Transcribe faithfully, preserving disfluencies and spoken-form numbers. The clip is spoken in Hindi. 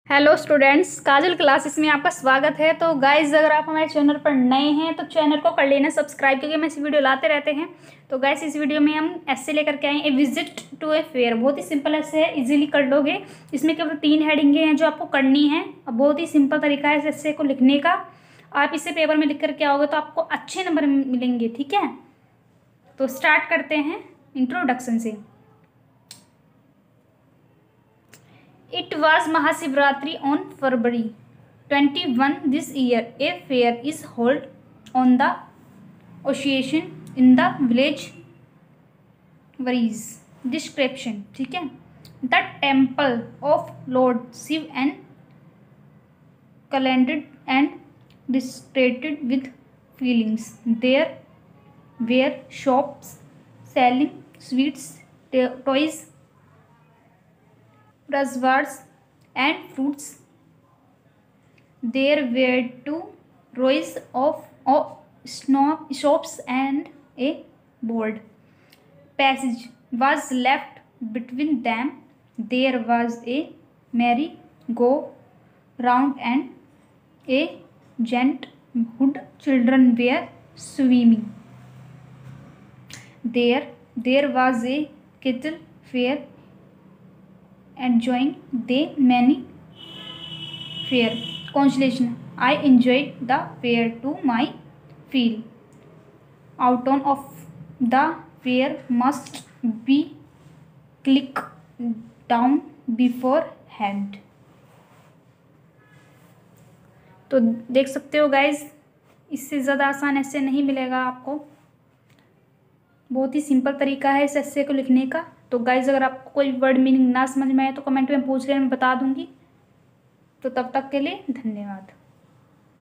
हेलो स्टूडेंट्स, काजल क्लासेस में आपका स्वागत है। तो गाइज, अगर आप हमारे चैनल पर नए हैं तो चैनल को कर लेना सब्सक्राइब, क्योंकि हम ऐसी वीडियो लाते रहते हैं। तो गाइज, इस वीडियो में हम ऐसे लेकर के आए a visit to a fair. बहुत ही सिंपल ऐसे है, इजीली कर लोगे। इसमें केवल तीन हेडिंगें हैं जो आपको करनी है। अब बहुत ही सिंपल तरीका है इस ऐसे को लिखने का। आप इसे पेपर में लिख करके आओगे तो आपको अच्छे नंबर मिलेंगे, ठीक है। तो स्टार्ट करते हैं इंट्रोडक्शन से। It was Mahashivratri on February twenty-first this year. A fair is held on the ocean in the village Varies. Description, ठीक है। The temple of Lord Shiv and calendred and decorated with feelings. There were shops selling sweets, toys, raspberries and fruits. There were two rows of, of snow shops and a board passage was left between them. There was a merry go round and a giant wood. Children were swimming. There there was a cattle fair enjoying the many fair consolation. I enjoyed the fair to my feel. Outcome of the fair must be click down beforehand. तो देख सकते हो गाइज, इससे ज़्यादा आसान ऐसे नहीं मिलेगा आपको। बहुत ही सिंपल तरीका है इस ऐसे को लिखने का। तो गाइज, अगर आपको कोई वर्ड मीनिंग ना समझ में आए तो कमेंट में पूछ लें, मैं बता दूंगी। तो तब तक के लिए धन्यवाद।